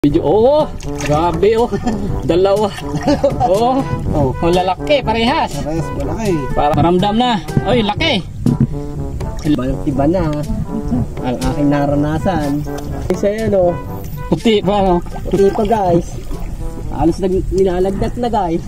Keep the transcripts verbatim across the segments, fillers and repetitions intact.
Medyo, oo, grabe oh, dalawa. Oo, oh, oh, lalaki, parehas. Parehas, malaki. Para maramdam na. Oy, laki. Iba na ang aking naranasan. Isa yan oh. Puti pa, no? Puti pa guys. Halos nag nilalagdat na guys.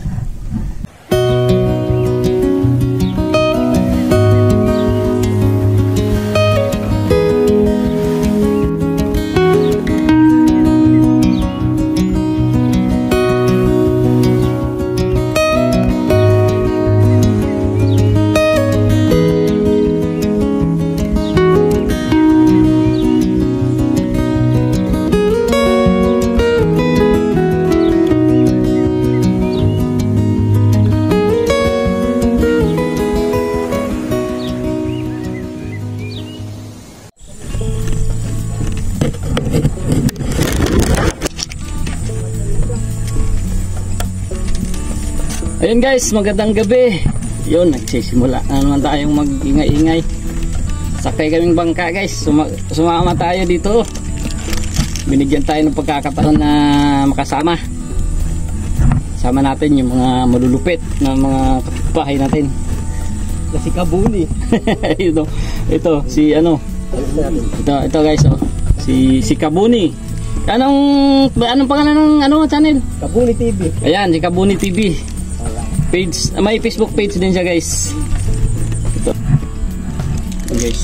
Ayun guys, magandang gabi. Yun, nagsisimula na naman tayong mag-ingay-ingay. Sakay kaming bangka guys. Suma sumama tayo dito. Binigyan tayo ng pagkakataon na makasama. Sama natin yung mga malulupit na mga kapitbahay natin. Si Kabuni. ito, ito si ano? Ito, ito guys, oh. Si si Kabuni. Anong anong pangalan ng ano channel? Kabuni T V. Ayan, si Kabuni T V. Page, may Facebook page din siya guys. Ito. Ito guys.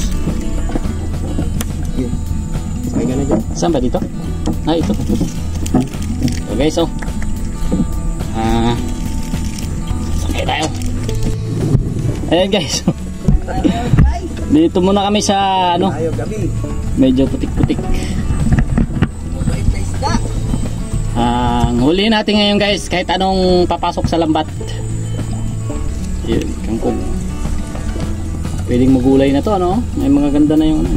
Sakay ka na dyan. Saan ba dito? Ah, ito. Ito guys, oh. Ah, sakay tayo. Ayan guys. Dito muna kami sa ano. Ayaw gabi. Medyo putik-putik. Ang uh, huli natin ngayon guys, kahit anong papasok sa lambat. Yun, kangkong. Pwedeng magulay na to, ano? May mga ganda na yung ano.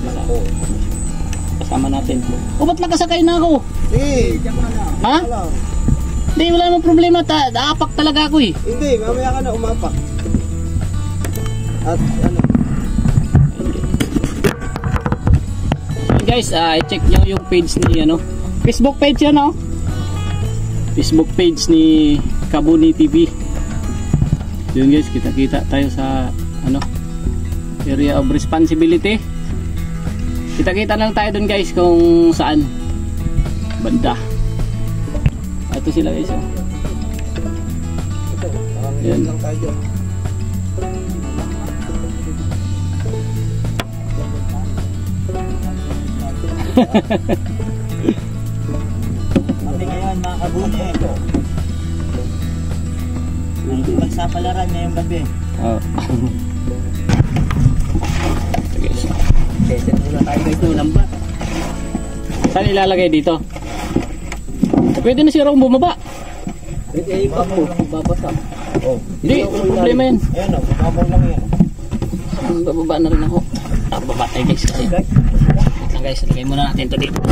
Kasama natin. O, ba't nakasakay na ako? Hindi, diyan ka na. Ha? Hindi, wala namang problema. Ta Daapak talaga ako eh. Hindi, mamaya ka na umapak. At ano? So, guys, uh, i-check nyo yung page ni, ano? Facebook page yan, oh. Facebook page ni Kabuni T V. Yun guys, kita-kita tayo sa ano, area of responsibility. Kita-kita lang tayo dun guys kung saan banda. Ito sila guys, oh. Yan lang tayo. Kami ngayon mga Kabuni, magsapalaran ngayong gabi. Oh. Okay, so. Set muna tayo guys ng lambat. Saan ilalagay dito? Pwede na si Rong bumaba. Eh, yung mo, babasa. Oh. Hindi, problema yan. Ayan o, babaw lang yan. Bababa na rin ako. Ah, baba tayo guys kasi. Wait lang guys, lagay muna natin ito dito.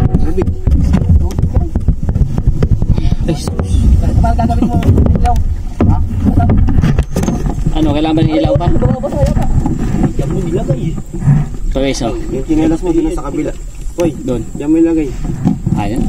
Guys, Kapag gagawin mo, ilaw. Ha? ano, kailangan ba ng ilaw pa? Babasa yata. Diyan mo nilagay eh. So guys, oh. Yung chinelas mo doon sa kabila. Hoy, Doon. diyan mo ilagay. Ayan.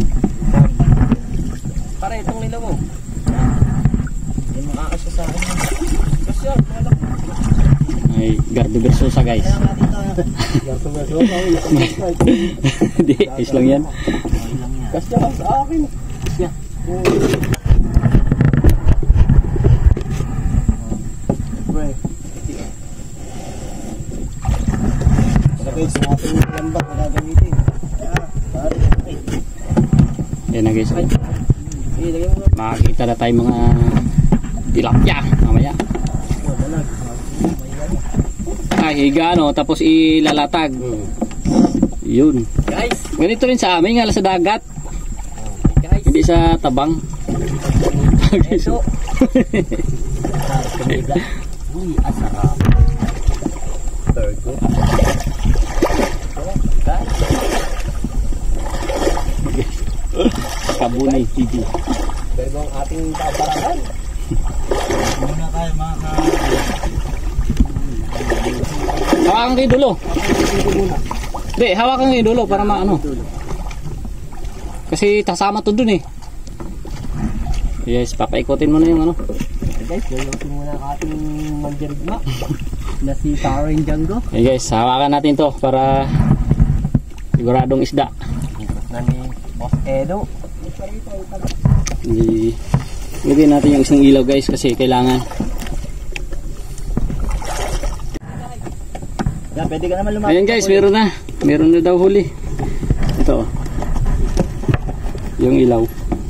Para itong nila mo. Hindi makakasya sa akin. Kasi yan, malak. Ay, Gardo Versosa guys. Gardo Versosa. Hindi, is lang yan. Kasya lang sa akin. Kasya. Pre. Lagay sa ating lambat na gagamitin. Yan na guys. Oh. Eh, lagay mo. Makakita na tayo mga tilapia mamaya. Ay, higa no, tapos ilalatag. Yun. Guys, Ganito rin sa amin, nga sa dagat. guys. Hindi sa tabang. Ito. Uy, asarap. Turgo. Guys. Kabuni T V. Pero ang ating babarangan. Muna tayo mga ka... Hawakan kayo dulo. Hindi, hawakan kayo dulo para maano. Kasi kasama to dun eh. Yes, papaikotin mo na yung ano. Okay guys, lulutin muna ang ating mandirigma na si Karen Django. Okay guys, hawakan natin to para siguradong isda. Na ni Boss Edo. Hindi. Lagyan natin yung isang ilaw guys kasi kailangan. Yan, pwede ka naman lumapit. Ayan guys, meron na. Meron na daw huli. Ito. Yung ilaw.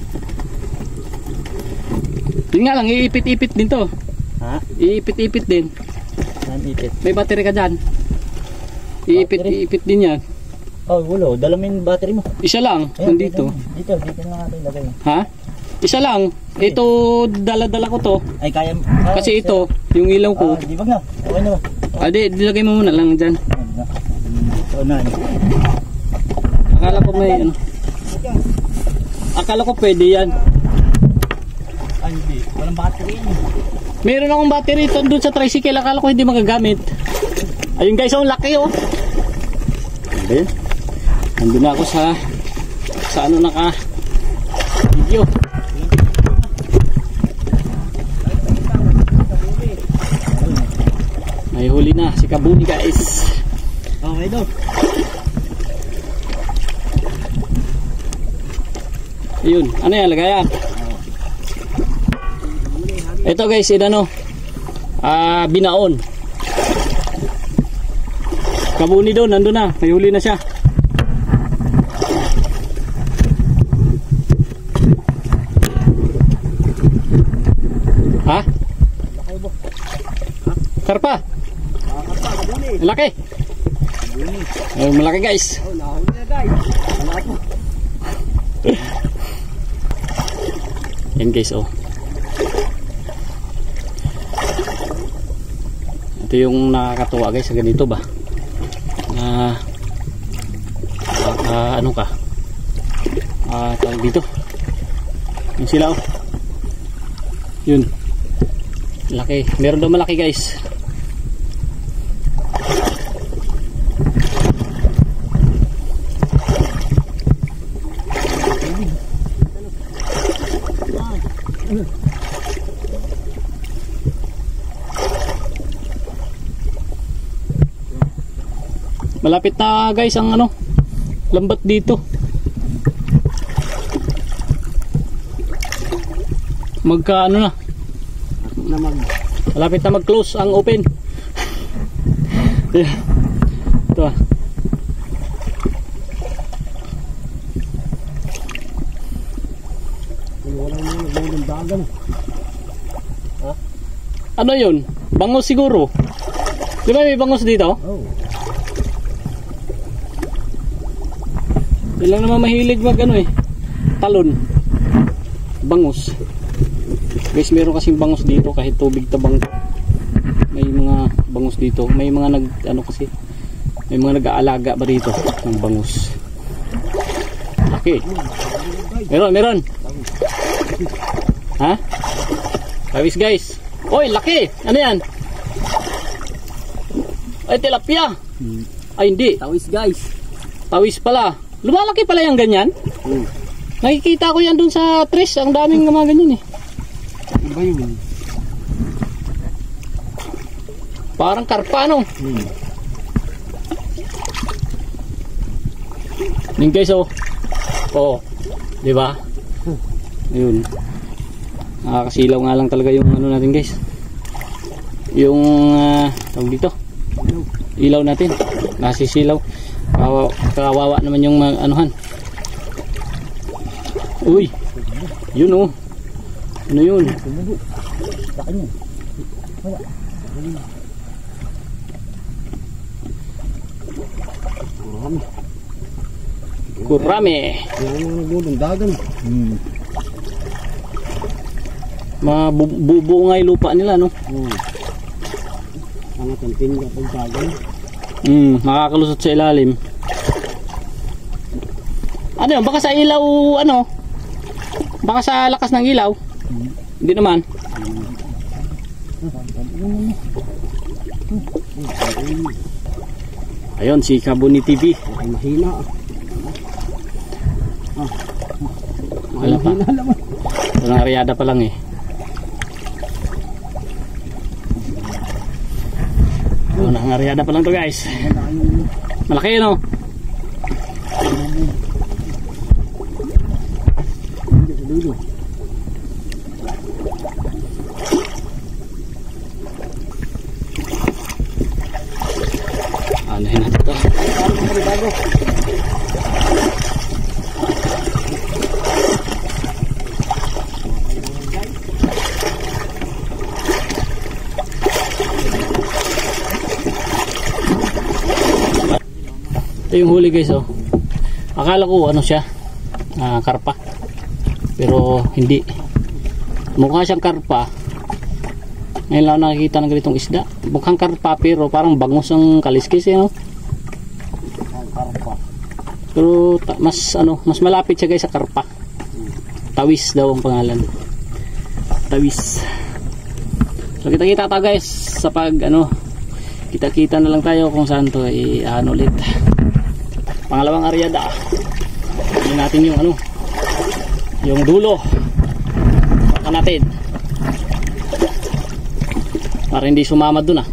Yun nga lang, iipit-ipit din to. Ha? Iipit-ipit din. Yan, ipit. May battery ka dyan. Iipit-ipit din yan. Oh, ulo. Dala mo yung battery mo. Isa lang, Ayan, nandito. Dito, dito na natin lagay. Ha? Isa lang. Ito, dala-dala ko to. Ay, kaya... Ah, Kasi ito, yung ilaw ko. Ah, di ba nga? Okay na ba? Ah, di, dilagay mo muna lang dyan. Oo na. Akala ko may ano. Akala ko pwede yan. Ay, hindi. Walang battery yan. Meron akong battery ito doon sa tricycle. Akala ko hindi magagamit. Ayun guys, ang laki oh. Ayun. Nandun na ako sa sa ano naka video. May huli na si Kabuni guys. Okay daw. Ayun, ano yan, lagayan. Ito guys, inano, ah, binaon. Kabuni doon, nandun na, may huli na siya. Ha? Karpa? Malaki. Ay, malaki guys. Oh, nahuli na guys. Wala po. Yan guys, oh. Ito yung nakakatuwa guys sa ganito ba na uh, ano ka ah uh, tawag dito yung sila oh yun laki, meron daw malaki guys. Malapit na guys ang ano lambat dito. Magka ano na Na mag malapit na mag close ang open. Yeah. Ito ah. wala na yung dagan. Ha? Ano yun? Bangos siguro. Di ba may bangos dito? Oh. Ilang naman mahilig mag ano eh talon bangus guys, meron kasing bangus dito kahit tubig tabang may mga bangus dito, may mga nag ano kasi may mga nag-aalaga ba dito ng bangus. Okay, meron meron ha kawis guys. Oy, laki, ano yan? Ay, tilapia. Ay, hindi, Tawis guys. tawis pala. Lumalaki pala yung ganyan. Hmm. Nakikita ko yan dun sa tres. Ang daming mga ganyan eh. Iba yun. Parang karpa no. Hmm. Yung guys oh. Oh. Di ba? Ayun. Nakakasilaw nga lang talaga yung ano natin guys. Yung uh, tawag dito. Ilaw natin. Nasisilaw. Kawawa, kawawa naman yung mga anuhan. Uy. Yun oh. Ano yun? Kurami. Kurami. Yan yung nagbudong dagan. Hmm. Mabubuo nga yung lupa nila no. Hmm. Ang ating ka pag dagan. Hmm, makakalusot sa ilalim. Ano yun? Baka sa ilaw, ano? Baka sa lakas ng ilaw. Hmm. Hindi naman. Ayun, si Kabuni T V. Ay mahina. Ah. Wala pa. Walang aryada pa lang eh. Walang aryada pa lang to guys. Malaki no? Ano yun natin to? Ito yung huli guys oh. Akala ko ano siya, uh, karpa. Pero hindi. Mukha siyang karpa. Ngayon lang nakikita ng ganitong isda. Mukhang karpa pero parang bangus ang kaliskis eh no? Pero mas ano, mas malapit siya guys sa karpa. Tawis daw ang pangalan. Tawis. So kita-kita ta guys sa pag ano, kita-kita na lang tayo kung saan to i-ano ulit. Pangalawang aryada. Hindi natin yung ano, yung dulo. Baka natin. Para hindi sumama dun ah.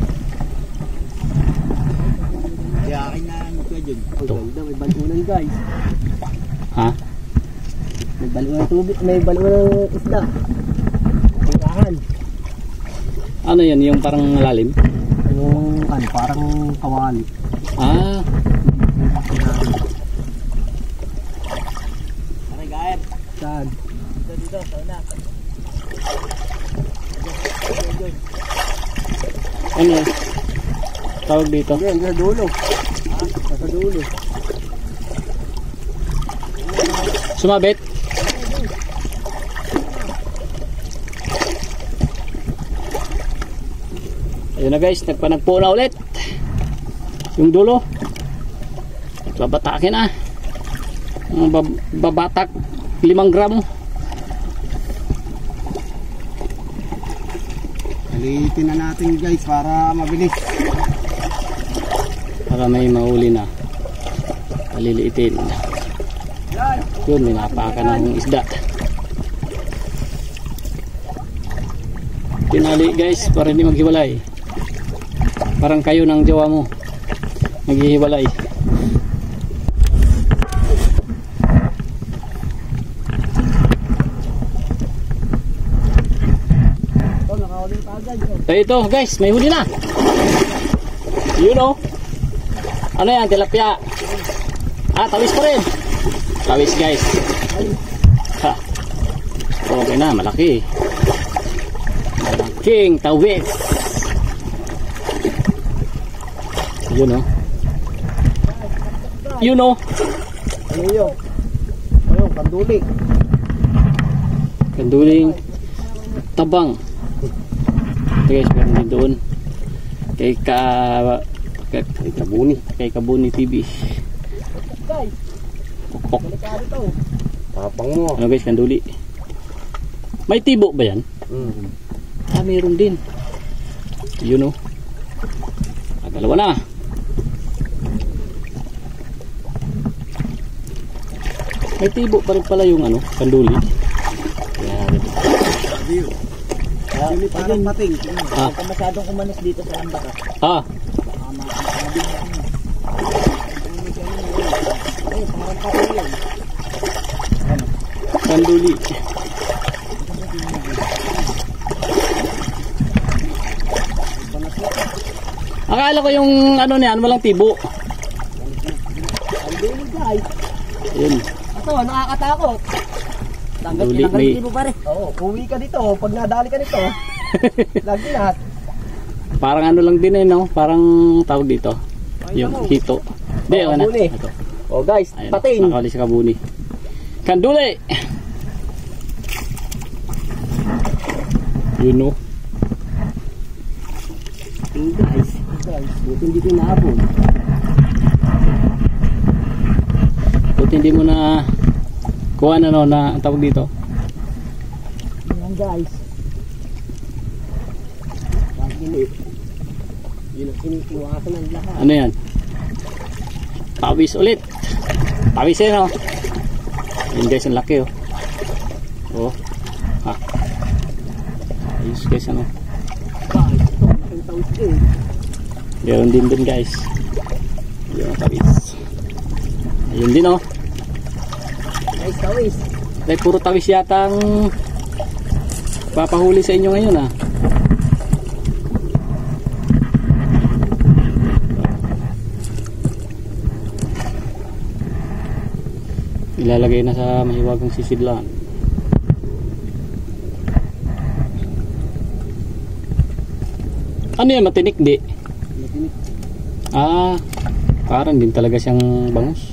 Kaya akin na magkaya dyan. Ito. May balunan guys. Ha? May balunan tubig, may balunan ng isda. Tingkahan. Ano yan? Yung parang lalim? Yung ano, parang kawali. Ah. Aray, gaet. Saan? Dito, dito, sa una. Ano? Tawag dito? Yan, sa dulo. Ha? Sa dulo. Sumabit? Ayun na guys, nagpanagpo na ulit. Yung dulo. Babatakin na. Bab babatak limang gramo. Alitin na natin guys para mabilis. Para may mahuli na. Paliliitin. Yun, may napakan ng isda. Tinali guys para hindi maghiwalay. Parang kayo ng jowa mo maghihiwalay. So ito guys, may huli na. You know. Ano yan, tilapia. Ah, tawis pa rin. Tawis guys. Ha. Okay na, malaki. Malaking tawis. You know. You know. Ano yun? Ano, kanduli. Kanduling tabang. Ito guys, meron din doon. Kay ka... Kay, kay Kabuni. Kay Kabuni T V. Guys, Pokpok. delikado to. Tapang mo. Ano guys, kanduli. May tibo ba yan? Mm. Ah, meron din. You know. Ah, dalawa na. May tibo pa rin pala yung ano, kanduli. Yan. Hindi parang pating. Ah. Huwag ka masyadong umanos dito sa lambak ah. Ah, Ay, parang pating yan. kanduli. Akala ko yung ano niyan, walang tibo. Kanduli guys. Ayun. Ito, nakakatakot. Tanggal, Duli, tinanggal may- hindi mo pare. Oo, uwi ka dito. Pag nadali ka dito, lagi lahat. Parang ano lang din eh, no? Parang tawag dito. Yung hito. Hindi, Oh, ano? huli. Ito. Oh guys, Ayun, pating. nakakali sa kabuni. Kanduli! You know. Pating guys. Guys, buti hindi tinapon. Buti hindi mo na kuha na no, na ang tawag dito. Yan guys. Pagili. Yun ang sinikiwasan ng lahat. Ano yan? Tawis ulit. Tawis eh, no? Yun guys, ang laki oh. Oh. Ha. Ayos guys, ano. Guys, ito. Ang tawid din. Meron din dun guys. Yung tawis. Ayun din oh. Guys, tawis. Dahil puro tawis yata ang papahuli sa inyo ngayon ah. Ilalagay na sa mahiwagang sisidlan. Ano yan, matinik di? Matinik. Ah, parang din talaga siyang bangus.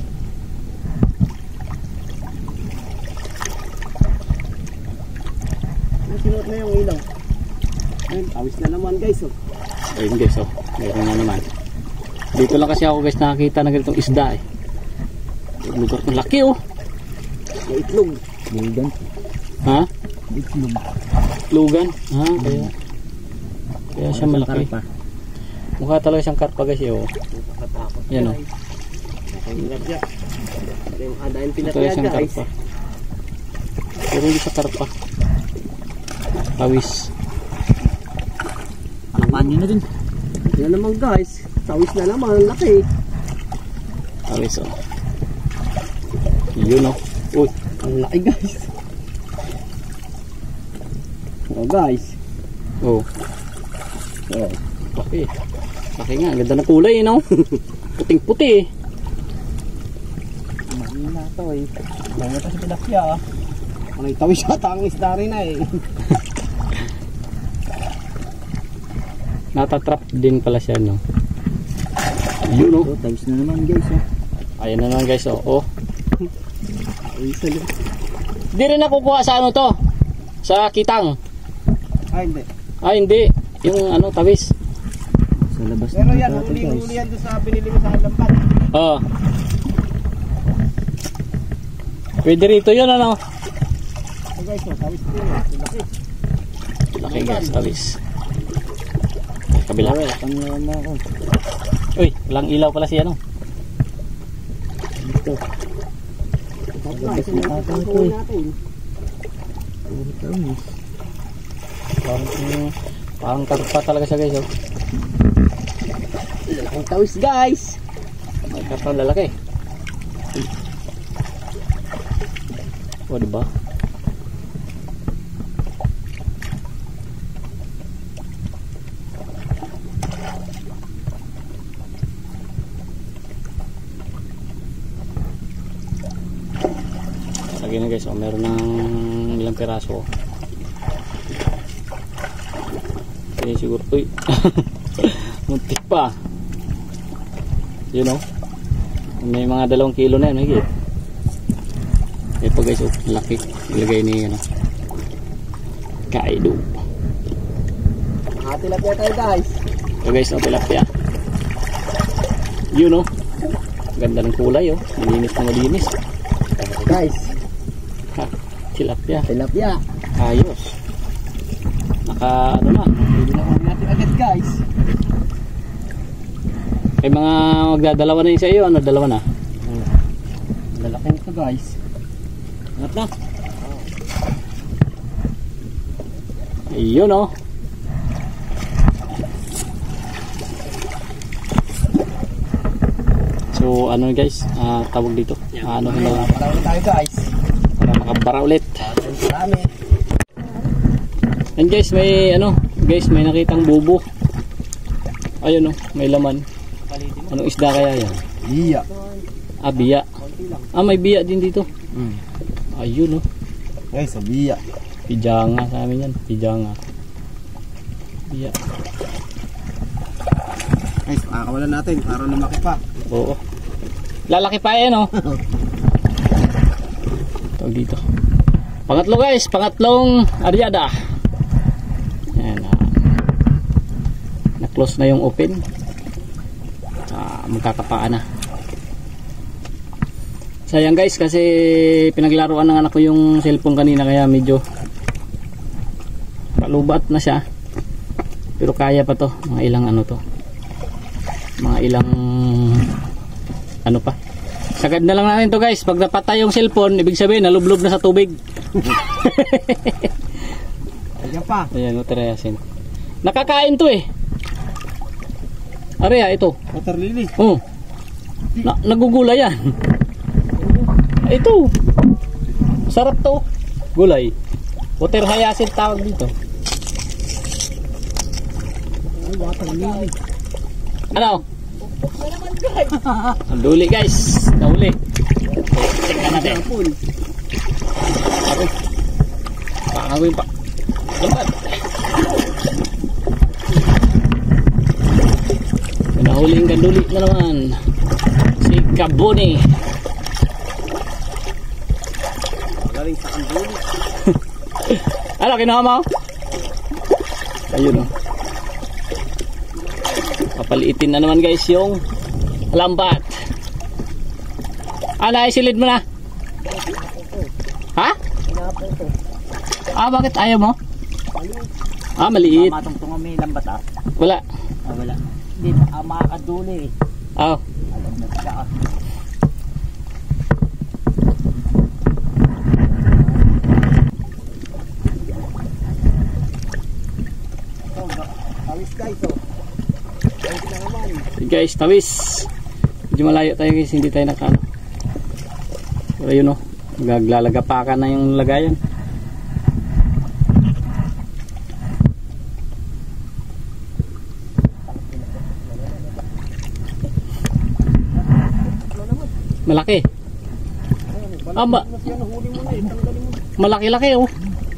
Sinuot na yung ilaw. Ayun, tawis na naman guys oh. Ayun guys oh, meron na naman. Dito lang kasi ako guys nakakita na ganitong isda eh. Lugar ng laki oh. May itlog. Lugan. Ha? Itlog. Lugan? Ha, kaya kaya siya malaki. Karpa. Mukha talaga siyang karpa guys eh oh. Nakatakot. Yan oh. Tilapia. Yung adain Ito tilapia siyang guys. karpa. Pero hindi sa karpa. Tawis. Alapan nyo na din. Yan naman guys. Tawis na naman. Ang laki. Tawis oh. Yun oh. Uy. Ang laki guys. Oh guys. Oh. Oh. Laki. Laki nga. Ganda ng kulay eh no. Puting puti eh. Mahina to eh. Mahina to sa tilapia ah. Ang tawis yata ang isda rin na eh. Natatrap din pala siya no. Yun oh. Oh, tawis na naman guys. Oh. Ayan na naman guys oh. Oh. Isa lang. Di rin nakukuha sa ano to? Sa kitang. Ay hindi. Ah hindi. Yung ano tawis. Sa labas Pero na yan, natin, huli-huli guys. yan doon sa binili mo sa lambat. Oh. Pwede rito yun ano. So guys, oh, tawis din eh. Laki. Laki guys tawis. Kabila. Well, pang naman ako. Uy, walang ilaw pala siya no. Dito. Guys, na ito natin ang ito kuha eh. natin. Puro tawis. Parang, parang karpa talaga siya guys oh. Ang tawis guys. May karpa lalaki. O diba? Lagi na guys, oh, meron ng ilang piraso. Ini siguro, uy, muntik pa. Yun know? May mga dalawang kilo na yun, higit. Ito guys, oh, laki. Ilagay ni, ano, kaido. Ah, tilapia tayo guys. Ito guys, oh, tilapia. Yun know? Ganda ng kulay, oh. Malinis na malinis. Guys, Ha, tilapia. tilapia. Ayos. Naka, ano na. Pwede na kami natin agad guys. Kay mga magdadalawa na yun sa iyo, ano, dalawa na? Lalaki nito guys. Angat na. Ayun oh. So ano guys, ah, tawag dito. Ah, ano na Marami tayo guys. para makabara ulit. Marami. And guys, may ano, guys, may nakitang bubo. Ayun oh, may laman. Anong isda kaya yan? Iya. Ah, biya. Ah, may biya din dito. Mm. Ayun oh. Guys, sa biya. Pijanga sa amin yan, pijanga. Biya. Guys, pakakawalan natin para lumaki pa. Oo. Lalaki pa yan oh. Tawag dito. Pangatlo guys, pangatlong aryada. Ayan. Uh, na-close na yung open. Uh, magkakapaan na. Sayang guys kasi pinaglaruan ng anak ko yung cellphone kanina kaya medyo palubat na siya. Pero kaya pa to. Mga ilang ano to. Mga ilang ano pa. Sagad na lang natin to guys. Pag napatay yung cellphone, ibig sabihin nalublob na sa tubig. Ayan pa. Ayan, water hyacinth. Nakakain to eh. Areya, ito. Water lily. Oh. Na nagugulay yan. Ito. Sarap to. Gulay. Water hyacinth tawag dito. Water lily. Ano? Ang duli guys. Nahuli. Tingnan natin. Ako. Pakawin pa. Lambat. Nahuling ganduli na naman. Si Kabuni. Galing sa kanduli. Ano, kinuha mo? Ayun o. Papaliitin na naman guys yung lambat. Ah, naisilid mo na? Ha? Ah, bakit ayaw mo? Ah, maliit. Matungtungan may lambat ah. Wala. Ah, wala. Hindi, ah, makakaduli eh. Ah, Alam na siya ah. Alis guys, oh. Ayos na naman. guys, tawis. Medyo malayo tayo guys, hindi tayo nakano. Pero yun o, maglalagapakan na yung lagayan. Malaki. Ah, ma malaki-laki oh.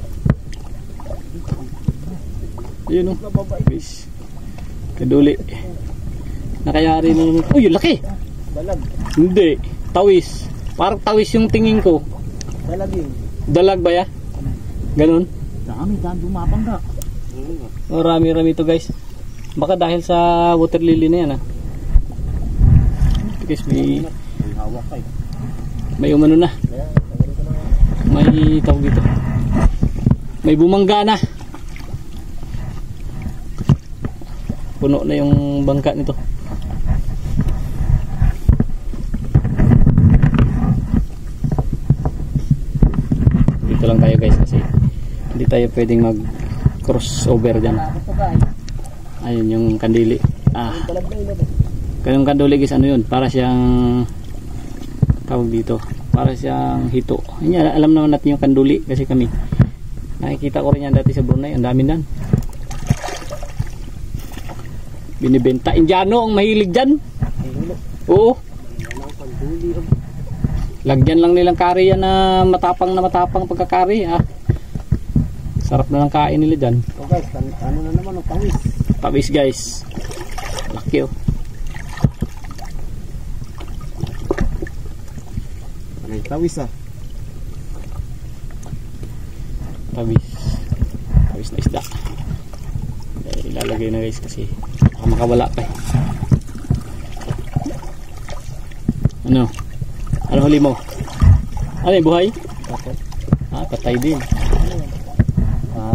Yun oh. Guys. Kaduli. Nakayari na naman. Uy, laki. Dalag. Hindi. Tawis. Parang tawis yung tingin ko. Dalag yun. Dalag ba ya? Ganun. Dami, dami dumapangga. Marami-rami to guys. Baka dahil sa water lily na yan ah. Guys, may May hawak kayo. may umano na. May tawag dito. May bumangga na. Puno na yung bangka nito. Dito lang tayo guys kasi hindi tayo pwedeng mag crossover dyan. Ayun yung kandili. Ah. Kayong kandili guys, ano yun? Para siyang tawag dito. Para siyang hito. Yan, alam naman natin yung kanduli kasi kami. Nakikita ko rin yan dati sa Brunei. Ang dami nan. Binibenta. Indiano ang mahilig dyan. Oo. Lagyan lang nilang kari yan na matapang na matapang pagkakari. Ah. Sarap na ng kain nila dyan. So guys, ano na naman, oh, tawis. Tawis guys. Laki oh. Ay, tawis ah. Tawis. Tawis na isda. Eh, ilalagay na guys kasi baka makawala pa eh. Ano? Ano huli mo? Ano yung buhay? Patay. Ah, patay din. Ah.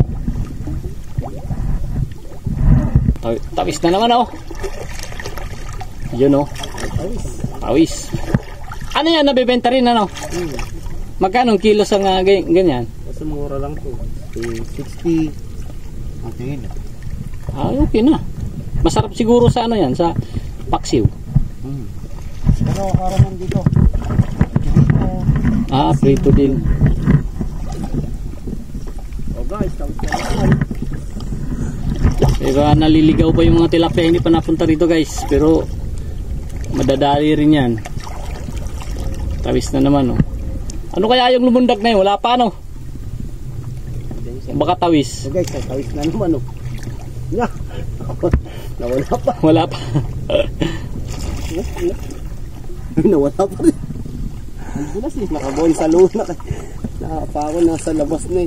Taw- Tawis na naman oh. Yun oh. Tawis. Tawis. Ano yan? Nabibenta rin ano? Hmm. Magkano kilos ang uh, ganyan? Kasi mura lang to. sixty. Okay na. Ah, okay na. Masarap siguro sa ano yan, sa paksiw. Hmm. Pero karaman dito. Ah, prito din. Oh guys, tawis na naman. Diba, naliligaw pa yung mga tilapia, hindi pa napunta rito guys. Pero madadali rin yan. Tawis na naman oh. Ano kaya yung lumundag na yun? Wala pa no? Baka tawis. So guys, tawis na naman oh. Na. Nawala pa. Wala pa. Nawala pa rin. Ang bulas eh. Nakabon sa luna. Nakapako nasa labas na eh.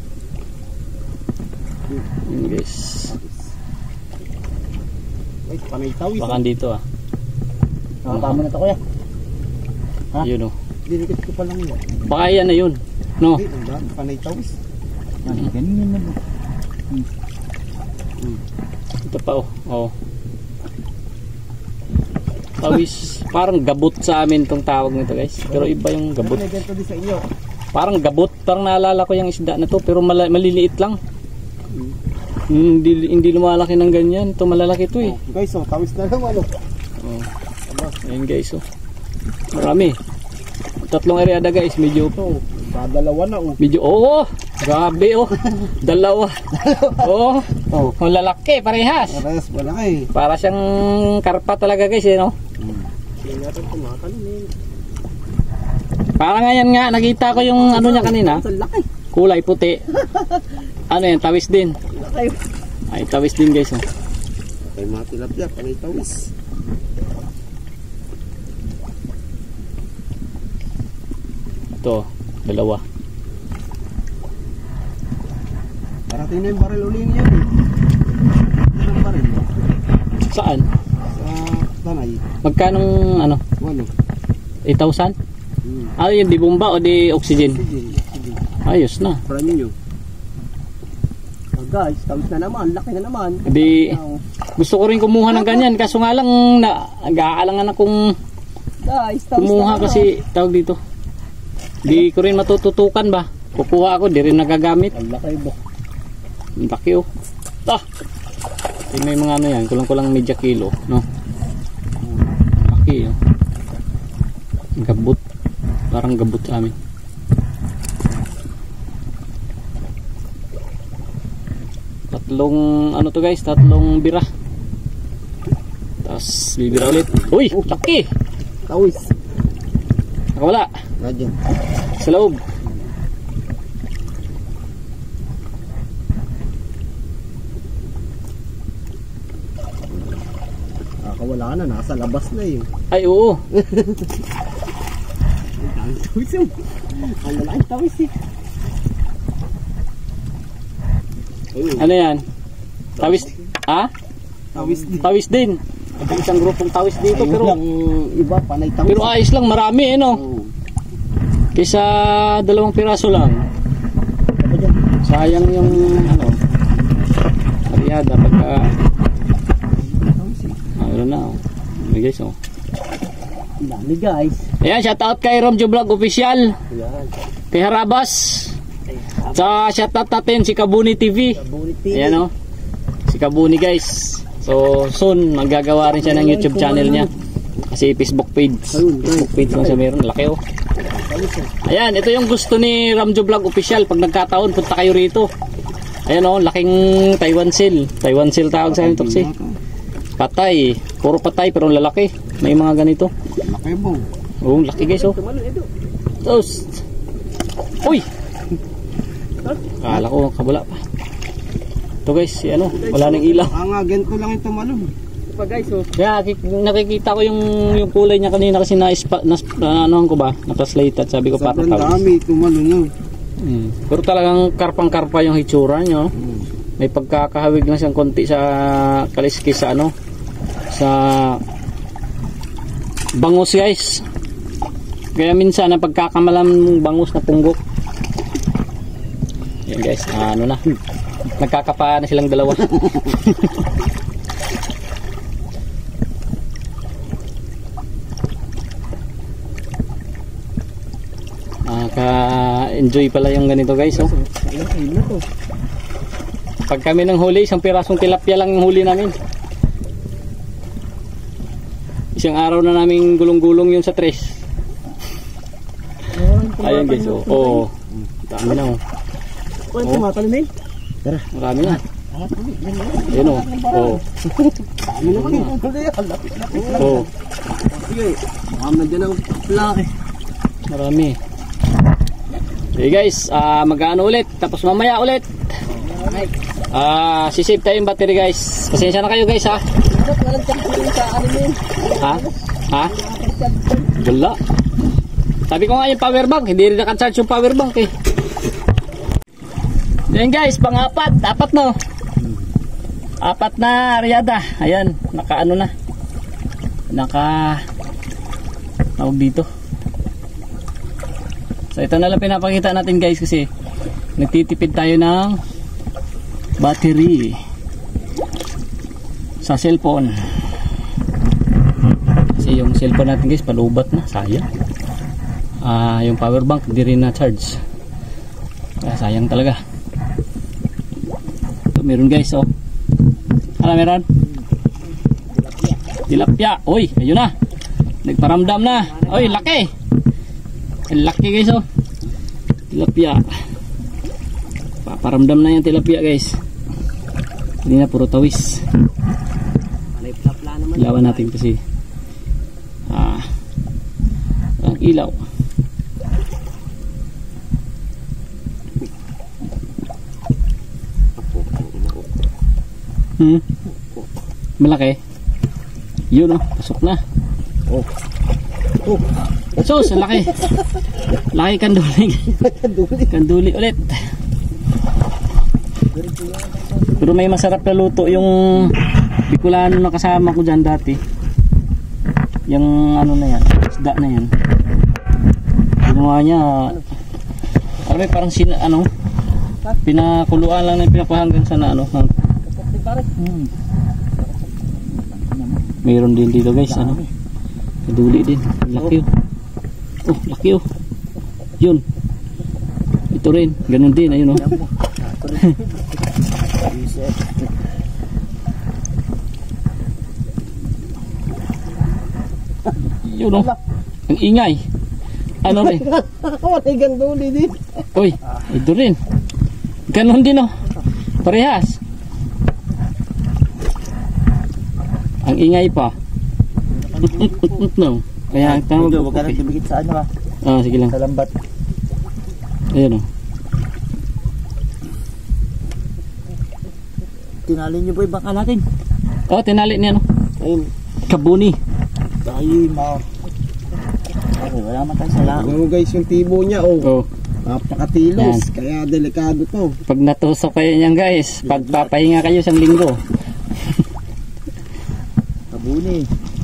Yun guys. Ay, panay tawis. Baka dito ah. Nakakama na ito kuya. Ha? Yun oh. Dinikit ko pa lang yun. Baka yan na yun. No? Hindi, ang dami. Panay tawis. Ano, ganyan na. Ito pa oh. Oh. Tawis. Parang gabot sa amin tong tawag nito guys. Pero iba yung gabot. Pero may ganito din sa inyo. Parang gabot. Parang naalala ko yung isda na to. Pero mala maliliit lang. Hindi, hindi lumalaki ng ganyan. Ito malalaki to eh. Oh, guys, oh, tawis na naman oh. Oh. Ayan guys oh. Marami. Tatlong areada guys. Medyo Oh, dalawa na oh. Medyo oh. Grabe oh. Dalawa. Oh. Oh, ang lalaki parehas. Parehas malaki. Para siyang karpa talaga guys eh no. Hindi natin kumakanin. Parang ngayon nga nakita ko yung ano niya kanina. Ang laki. Kulay puti. Ano yan? Tawis din. Laki. Ay tawis din guys oh. May mga tilapia, panay tawis. Ito, dalawa. Parating na yung baril uling yan eh. Anong baril? Saan? Sa tanay. Magkanong ano? Walo. eight thousand? Hmm. Ah, yun, di bomba o di oxygen? Sige, sige. Ayos na. Brand new. Oh guys, tawis na naman. Laki na naman. Di, gusto ko rin kumuha ng ganyan. Kaso nga lang, na, nag-aalangan akong Guys, tawis kumuha na kasi tawag dito. Di ko rin matututukan ba? Kukuha ako, di rin nagagamit. Ang laki bo. Ang laki oh. Ah! Eh, may mga ano yan, kulang-kulang medya kilo, no? Laki oh. Gabot. Parang gabot sa amin. Tatlong, ano to guys, tatlong bira. Tapos, bibira ulit. Uy! Laki! Tawis. Nakawala. Radyo. Sa loob. Nakawala na, nasa labas na eh. Ay, oo. Ang tawis yun. Ang lalaking tawis eh. Ayun. Ano yan? Tawis, ha? Tawis din. Tawis din. Ito isang grupong tawis dito, Ayun pero lang, iba, panay tawis. pero ayos lang, marami eh, no? Oh. Kaysa dalawang piraso lang. Sayang yung, ano, ariada pagka, ano na, oh. Ano guys, oh. Ang dami guys. Ayan, shoutout kay Romjo Vlog Official. Ayan. Kay Harabas. Sa shoutout natin si Kabuni T V. Kabuni T V. Ayan o. Si Kabuni guys. So soon maggagawa rin siya ng YouTube channel niya. Kasi Facebook page. Facebook page lang siya meron. Laki o. Ayan, ito yung gusto ni Ramjo Vlog Official. Pag nagkataon, punta kayo rito. Ayan o, laking Taiwan seal. Taiwan seal tawag sa amin toksi. Patay. Puro patay pero lalaki. May mga ganito. Laki mo. Oo, laki guys oh. Toast. Uy! Kala ko kabula pa. Ito guys, si ano, wala nang ilaw. Ah nga, ganito lang yung tumalon. Pa guys, oh. Kaya nakikita ko yung yung kulay niya kanina kasi na, na, na anohan ko ba, na-translate at sabi ko parang sobrang dami tumalon yun. Hmm. Pero talagang karpang-karpa yung hitsura niyo. Hmm. May pagkakahawig lang siyang konti sa kaliskis sa ano, sa bangus guys. Kaya minsan ang pagkakamalam bangus na punggok. Yan guys, ah, ano na. Nagkakapa na silang dalawa. Nakaka-enjoy pala yung ganito guys, oh. Pag kami ng huli, isang pirasong tilapia lang yung huli namin. Isang araw na namin gulong-gulong yung sa tres. Ayan guys, oh. Oh. Dami na, oh. Pwede tumatalon eh. Tara, marami na. Ayan, oh. Oh. Dami na kayo. Oh. Sige, baka medyo na pula eh. Marami. Okay guys, uh, mag-ano ulit. Tapos mamaya ulit. Ah, uh, sisave tayo yung battery guys. Pasensya na kayo guys ha. Ha? Ha? Wala. Sabi ko nga yung power bank, hindi rin naka-charge yung power bank eh. Yan guys, pang-apat, apat no. Apat na ariada. Ayan, naka-ano na. Naka tawag dito. So ito na lang pinapakita natin guys kasi nagtitipid tayo ng battery sa cellphone. Kasi yung cellphone natin guys palubat na, sayang. ah, yung power bank di rin na charge. Kaya sayang talaga. So, meron guys, oh. Ano meron? Tilapia. Uy, ayun na. Nagparamdam na. Uy, laki. Laki guys, oh. Tilapia. Paparamdam na yung tilapia guys. Hindi na puro tawis. Ilawan natin kasi ah, ang ilaw. Hmm. Malaki. Yun, oh, pasok na. Oh. Oh. Sus, laki. Laki kanduli. Kanduli. Kanduli ulit. Pero may masarap na luto yung Bicolano na kasama ko dyan dati. Yung ano na yan, isda na yan. Ginawa niya, ano may parang sina, ano, pinakuluan lang na pinapahanggang sa na, ano. Hmm. Mayroon din dito guys, ano. Kaduli din, laki oh. Oh, laki oh. Yun. Ito rin, ganun din, ayun oh. Yun oh. Ang ingay. Ano rin? Wala ganduli din. Uy, ito rin. Ganun din oh. Parehas. Ang ingay pa. No. Kaya ang tawag Medyo, huwag ka nang dumikit sa ano ha. Ah, sige lang. Sa lambat. Ayun oh. Tinali niyo ba yung bangka natin? Oh, tinali niya no. Ayun. Kabuni. Tayo ma. Okay, wala man tayo sa lao. Alam mo guys yung tibo niya, oh. Oh. Napakatilos. Yan. Kaya delikado to. Pag natusok kayo niyan guys, pagpapahinga kayo isang linggo. Kabuni.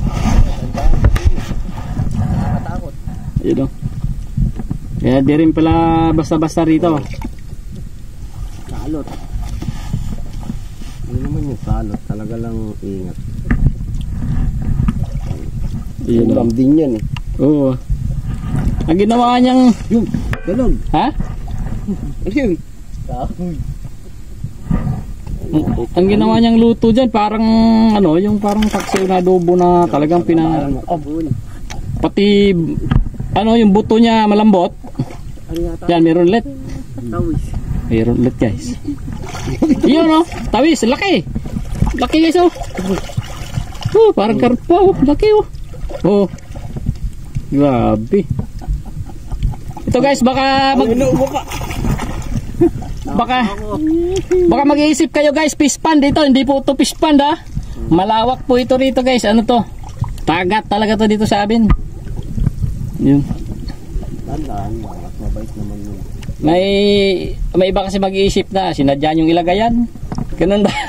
Nakatakot. Ayun oh. Kaya di rin pala basta-basta rito. Salot. Hindi naman yung salot. Talaga lang ingat. Ayun oh. Ulam din yan eh. Oo. Ang ginawa niyang, Yun. Ganun. ha? Ayun. Kahoy. Ang ginawa niyang luto dyan, parang ano, yung parang paksiw na adobo na talagang pina... Abun. Pati, ano, yung buto niya malambot. Ano yata? Yan, meron ulit. Tawis. Meron ulit guys. Yun oh, tawis, laki. Laki guys oh. Oh, parang karpa oh, laki oh. Oh. Grabe. Ito guys, baka mag... Baka Baka mag-iisip kayo guys, fish pond dito. Hindi po ito fish pond ha. Malawak po ito rito guys. Ano to? Tagat talaga to dito sa amin. Yun. Tandaan, mabait naman yun. May may iba kasi mag-iisip na sinadya yung ilagayan. Ganun ba?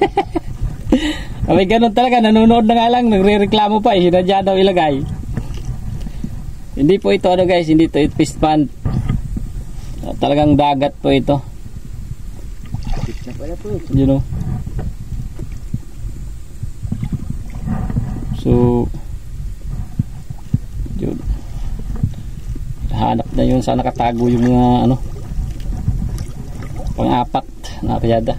May ganun talaga, nanonood na nga lang, nagre-reklamo pa eh, sinadya daw ilagay. Hindi po ito ano guys, hindi ito fish pond. Talagang dagat po ito. Na pala po eh. You know. So yun. Hanap na yun sa nakatago yung mga ano pang-apat na piyada.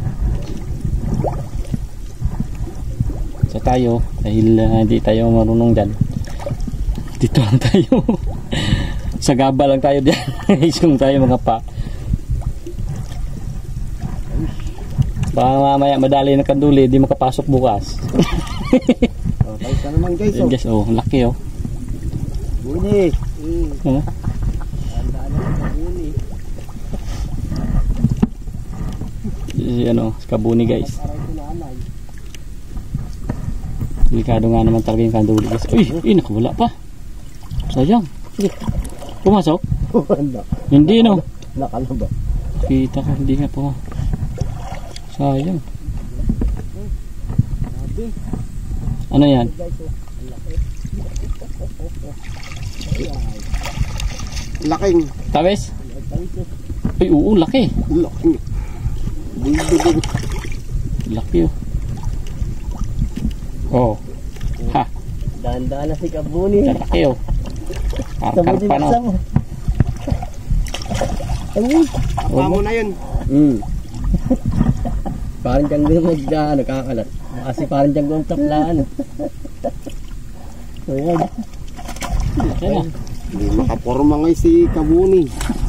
So tayo dahil uh, hindi tayo marunong dyan, dito lang tayo. Sa gaba lang tayo dyan. Isong tayo mga pa. Baka mamaya madali na kanduli, di makapasok bukas. Oh, tayo ka naman guys. Yan guys, oh, laki oh. Buni. Mm. Huh? Tandaan naman sa buni. Si ano, kabuni guys. Parang sinanay. Delikado nga naman talaga yung kanduli guys. Uy, eh, nakawala pa. Sayang. Sige. Pumasok? Wala. Hindi no. Nakalaba. Kita ko, hindi nga po. Sayang. Ano yan? Laking. Tawis? Uy, oo, laki. Laking. Big-big. Laki oh. Oh. Ha, Dahan-dahan na si Kabuni. laki oh. Parang karpa no. Ay, Pamo na yun. Hmm. Parang dyan doon mag, uh, nagkakalat. Kasi parang dyan doon taplaan. Ayan. Ayan. Hindi makaporma ngayon si Kabuni.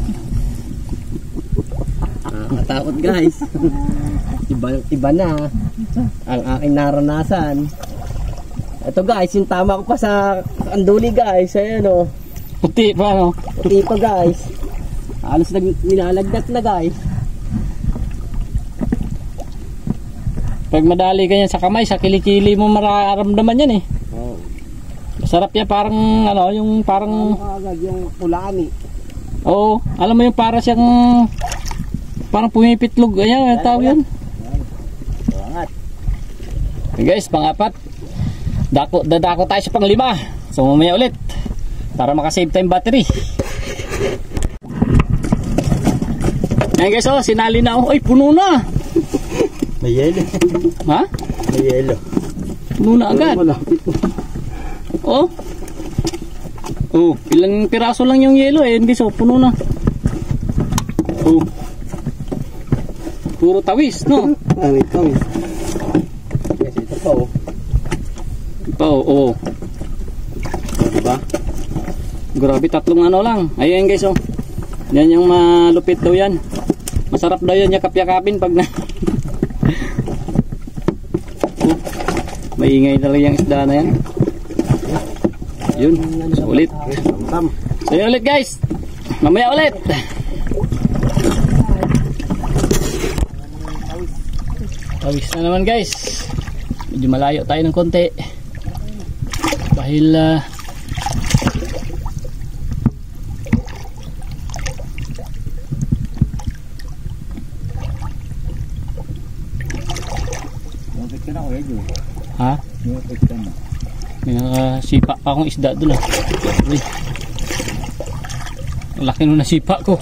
Nakatakot guys. Iba, iba na ang aking naranasan. Ito guys, yung tama ko pa sa anduli guys. Ayan o. Puti pa no? Puti pa guys. Halos nag, nilalagdat na guys. Pag madali ka yan sa kamay, sa kilikili mo mararamdaman yan eh. Oh. Masarap yan, parang ano, yung parang... Agad yung pulani. Oo, alam mo yung para siyang... Parang pumipitlog. Ayan, ang tawag yan. Angat. Okay guys, pangapat. Dako, dadako tayo sa panglima. So mamaya ulit. Para makasave time battery. Ayan guys, oh, sinali na ako. Ay, puno na. May yelo. Ha? May yelo. Puno na agad. Oh. Oh, ilang piraso lang yung yelo eh. Hindi so, puno na. Oh. Puro tawis, no? Ah, may tawis. Kasi ito pa oh. Ito, oh. Diba? Grabe, tatlong ano lang. Ayan guys, oh. Yan yung malupit daw yan. Masarap daw yan yakap-yakapin pag na... Oh. Maingay talaga yung isda na yan. Yun, so, ulit. So yun ulit guys. Mamaya ulit. Tawis na naman guys. Medyo malayo tayo ng konti. Dahil uh, ha? May nakasipa pa akong isda doon ah. Uy. Ang laki nung nasipa ko.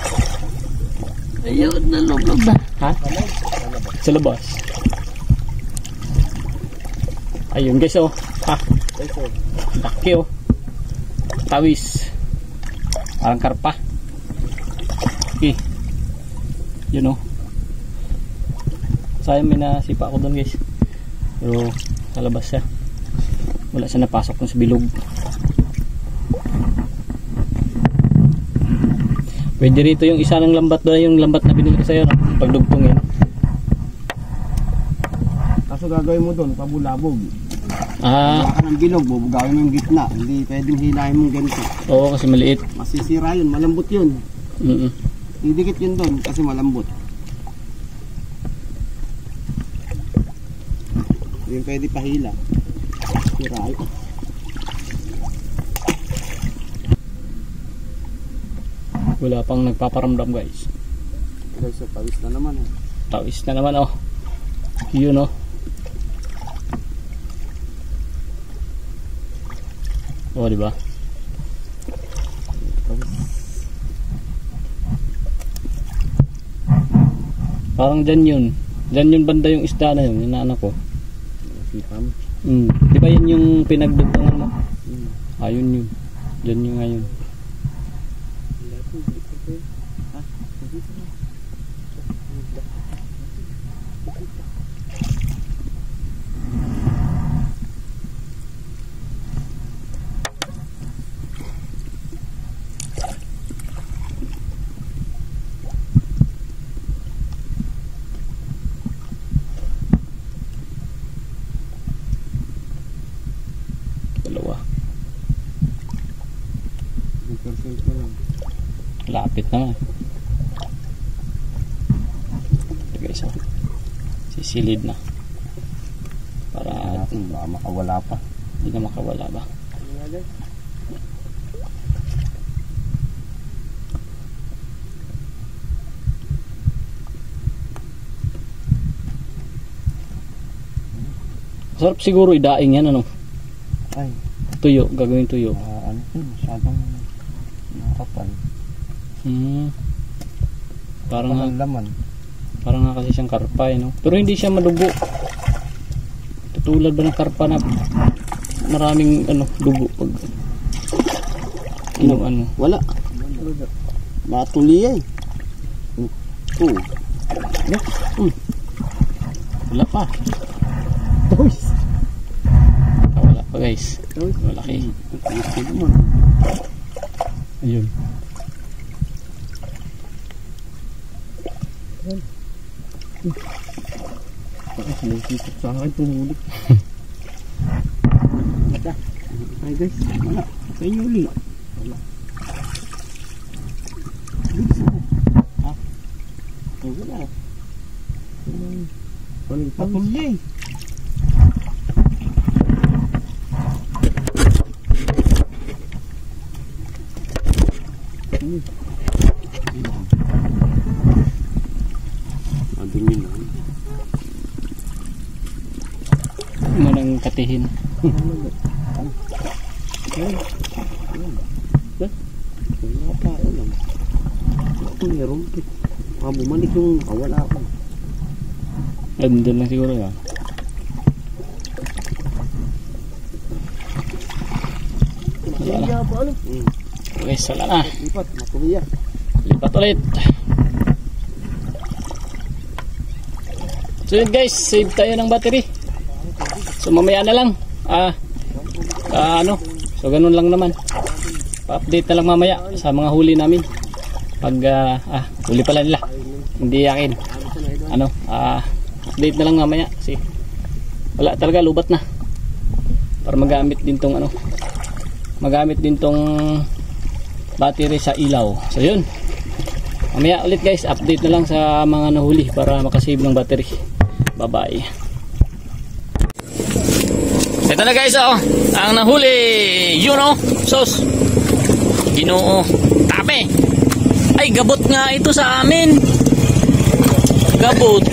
Ayun, nalog-log na. Ha? Sa labas. Ayun guys oh. Ha? Laki oh. Tawis. Parang karpa. Okay. Yun oh. Sayang may nasipa ako doon guys. Pero sa labas siya. Wala siya napasok dun sa bilog. Pwede rito yung isa ng lambat doon, yung lambat na binili ko sa'yo, no? Pagdugtong yan. Kaso gagawin mo doon, pabulabog. Ah. Wala ka ng bilog, bubugawin mo yung gitna. Hindi pwedeng hilahin mong ganito. Oo, kasi maliit. Masisira yun, malambot yun. Mm -mm. Didikit yun doon kasi malambot. Hindi pwede pahila. Siray. Wala pang nagpaparamdam guys. Guys, so tawis na naman eh. Tawis na naman oh. Yun oh. Oh, di ba? Parang dyan yun. Dyan yun banda yung isda na yun, yung naanak ko. Sipam. Mm. Di ba yun yung pinagdugtungan mo? Hmm. Ayun yun. Dyan yung ngayon. Dalawa. Lapit naman. Ito guys oh. Sisilid na. Para baka makawala pa. Hindi na makawala ba? Sarap siguro idaing yan ano. Ay, tuyo, gagawin tuyo. uh, ano yun, masyadong nakapal. Hmm. Parang Parang laman. Parang nga kasi siyang karpa eh, no? Pero hindi siya madugo. Tutulad ba ng karpa na maraming ano, dugo pag inom ano. Wala. Matuli eh. Oo. Ano? Uy. Wala pa. Uy. Ah, wala pa guys. Malaki. Ito naman. Ayun. Bakit sinusisip sa akin itong huli? Mata. Ay guys, wala. Sa inyo uli. Wala. Ah. Ay wala. Walang patuloy eh. Adingin na. Mo nang katihin. Wala pa, alam. Ito meron. Mga bumalik yung nakawala ako. Andun lang siguro yan. Kaya pa ano? Guys, wala na. Lipat, matuloy. Lipat ulit. So yun guys, save tayo ng battery. So mamaya na lang. Ah, ah ano? So ganun lang naman. Pa-update na lang mamaya sa mga huli namin. Pag ah, ah huli pala nila. Hindi yakin. Ano? Ah, update na lang mamaya kasi wala talaga, lubat na. Para magamit din tong ano. Magamit din tong battery sa ilaw. So yun. Mamaya ulit guys, update na lang sa mga nahuli para makasave ng battery. Bye bye. Ito na guys, oh, ang nahuli. Yun oh, sos. Ginoo. Tape. Ay, gabot nga ito sa amin. Gabot.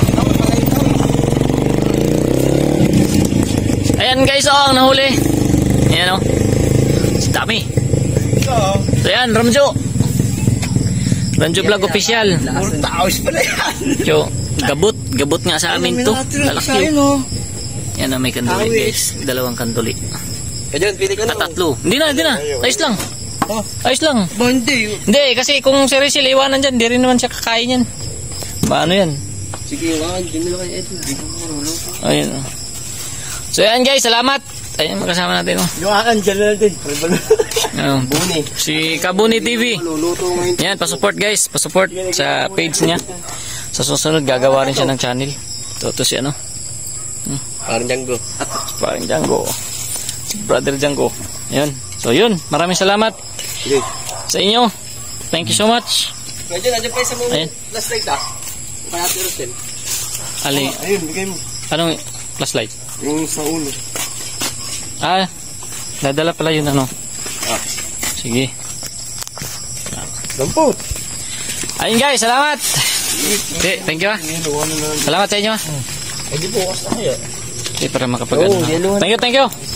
Ayan guys, oh, ang nahuli. Ayan oh. Si Tami. So yan, Ramjo. Ramjo Vlog Official. Taos pala yan. So, gabot. Gabot nga sa amin to. Lalaki yun. Yan na, may kanduli guys. Dalawang kanduli. Kaya pili ka na. At tatlo. Hindi na, hindi na. Ayos lang. Ayos lang. Ba hindi? Hindi, kasi kung si Rizal iwanan dyan, di rin naman siya kakain yan. Ba ano yan? Sige, wala. Hindi mo kayo ito. Hindi ko marunong. Ayun. So yan guys, salamat. Ayun, magkasama natin. Oh. Yung akan, dyan na natin. Ano, Buni. si Kabuni T V. Luluto ngayon. Yan, pasupport guys. Pasupport sa page niya. Sa susunod, gagawa rin siya ng channel. Ito, ito si ano. Hmm. Parang Django. Parang Django. Brother Django. Yun. So yun, maraming salamat Okay. sa inyo. Thank you so much. Medyo, nandiyan pa yung sa mga Ayan. last night ah. Kaya tirusin. Ali, Ayun, bigay mo. anong flashlight? Yung sa ulo. Ah, dadala pala yun ano. Ah. Sige. Dampot. Ayun guys, salamat. Okay, thank you ah. Salamat sa inyo ah. Ay, di bukas na kaya. Okay, para makapag ano. Oo, yellow. Thank you, thank you.